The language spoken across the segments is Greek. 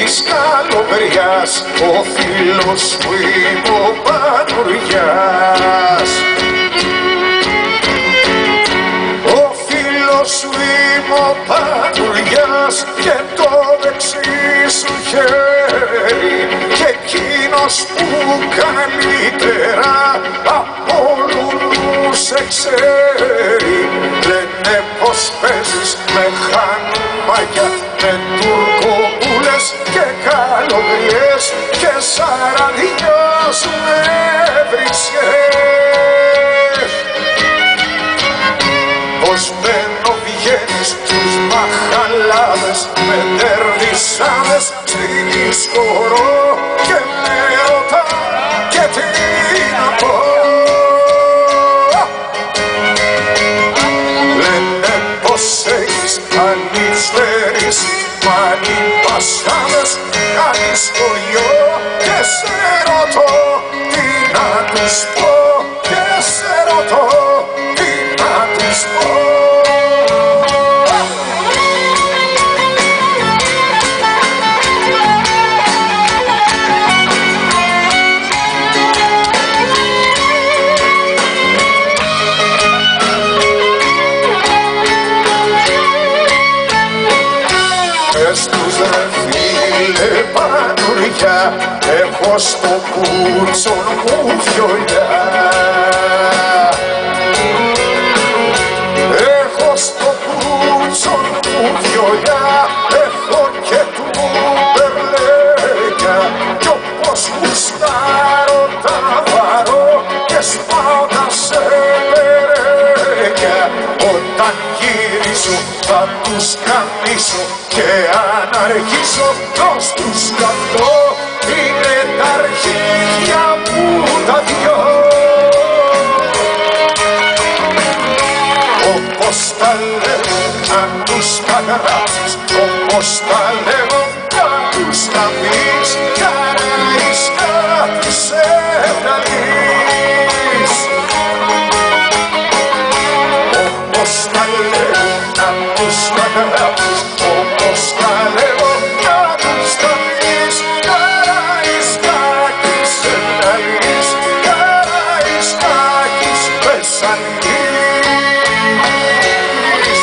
της καλοκαιριάς, ο φίλος σου είμαι ο Πανουριάς. Ο φίλος σου είμαι ο Πανουριάς και το δεξί σου χέρι, και εκείνος που καλύτερα από όλους σε ξέρει. Λένε πως παίζεις με χανούμαγια, με τουρκοπούλες και καλογριές και σαραντιός με βρισιές. Πως μπαίνω βγαίνεις στους μαχαλάδες με τερδισάδες στην Ισκορό και με ρωτά και τι να πω. Λένε πως έχεις ανήφερεις μάνι πασάδες, κάνεις χωριό και σε ρωτώ τι να τους πω, και σε ρωτώ τι να τους πω. Έχω στο κούτσον μου βιολιά, έχω στο κούτσον μου βιολιά, έχω και του μπερλέκια, κι όπως γουστάρω τα βαρώ και σπάω τα σεπερέκια. Όταν γυρίσω θα τους καμίσω και αν αργήσω προς τους καυτώ. Είναι τα αρχίδια μου τα δυο, όπως τα λέω να τους τα γράψεις, όπως τα λέω να τους τα πεις, καράεις κάτι σε βγαλείς. Όπως τα λέω να τους τα γράψεις, όπως τα λέω να τους τα πεις, καράεις κάτι σε βγαλείς, καράεις κάτι σπεσαλείς.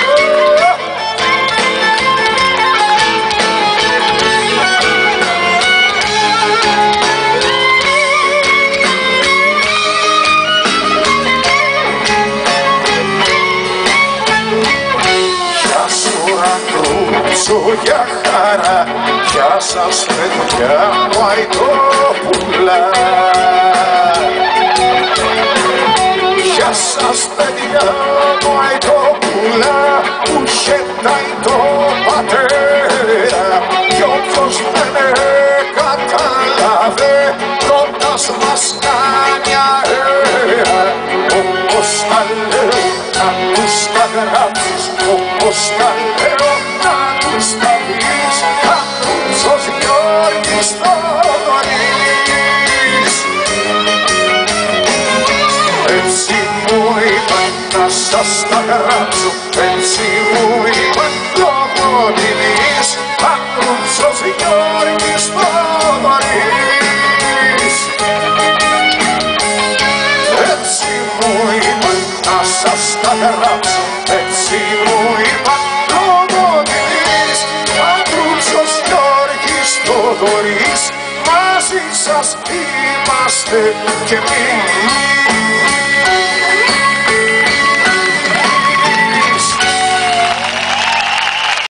Γεια σου Ανδρούτσο, για χαρά, γεια σας παιδιά μου αητόπουλα. Γεια σας παιδιά μου αητόπουλα, που χετάει το πατέρα, κι όποιος δεν κατάλαβε πρώτας μας κάνει αέρα. Όπως τα λέω να τους τα γράψεις, όπως τα λέω να τους τα πεις, Ανδρούτσος Γιώργης Θοδωρής. Έτσι μου είπαν να σας τα γράψω, έτσι μου είπαν λόγω τιμής, Ανδρούτσος Γιώργης Θοδωρής. Έτσι μου είπαν να σας τα γράψω, έτσι μου είπαν λόγω τιμής, Ανδρούτσος Γιώργης Θοδωρής. Μαζί σας είμαστε κι εμείς.